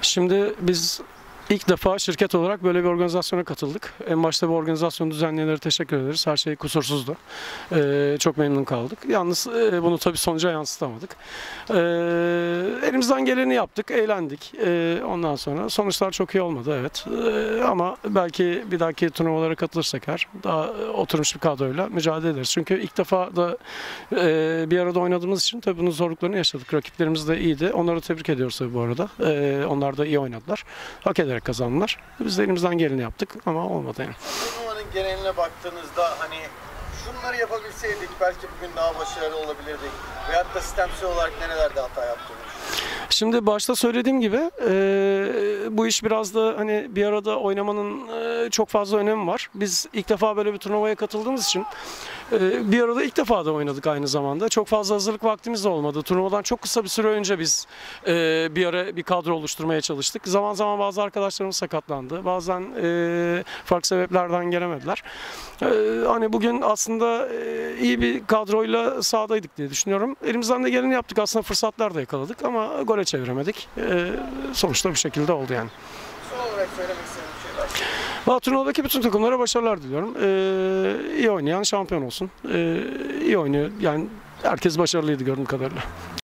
Şimdi biz ilk defa şirket olarak böyle bir organizasyona katıldık. En başta bu organizasyonu düzenleyenlere teşekkür ederiz. Her şey kusursuzdu. Çok memnun kaldık. Yalnız bunu tabii sonuca yansıtamadık. Elimizden geleni yaptık, eğlendik. Ondan sonra sonuçlar çok iyi olmadı, evet. Ama belki bir dahaki turnuvalara katılırsak eğer daha oturmuş bir kadroyla mücadele ederiz. Çünkü ilk defa da bir arada oynadığımız için tabii bunun zorluklarını yaşadık. Rakiplerimiz de iyiydi. Onları tebrik ediyoruz tabii bu arada. Onlar da iyi oynadılar. Hak ederek kazandılar. Biz de elimizden geleni yaptık ama olmadı yani. Turnuvanın geneline baktığınızda hani şunları yapabilseydik belki bugün daha başarılı olabilirdik. Veyahut da sistemsel olarak nerelerde hata yaptığını düşünüyorsunuz? Şimdi başta söylediğim gibi bu iş biraz da hani bir arada oynamanın çok fazla önemi var. Biz ilk defa böyle bir turnuvaya katıldığımız için bir arada ilk defa da oynadık aynı zamanda. Çok fazla hazırlık vaktimiz de olmadı. Turnuvadan çok kısa bir süre önce biz bir ara bir kadro oluşturmaya çalıştık. Zaman zaman bazı arkadaşlarımız sakatlandı. Bazen farklı sebeplerden gelemediler. Hani bugün aslında iyi bir kadroyla sahadaydık diye düşünüyorum. Elimizden de geleni yaptık. Aslında fırsatlar da yakaladık ama gole çeviremedik. Sonuçta bu şekilde oldu yani. Son olarak söylemek istediğim bir şey var. Turnuvadaki bütün takımlara başarılar diliyorum. İyi oynayan şampiyon olsun. İyi oynuyor. Yani herkes başarılıydı gördüğüm kadarıyla.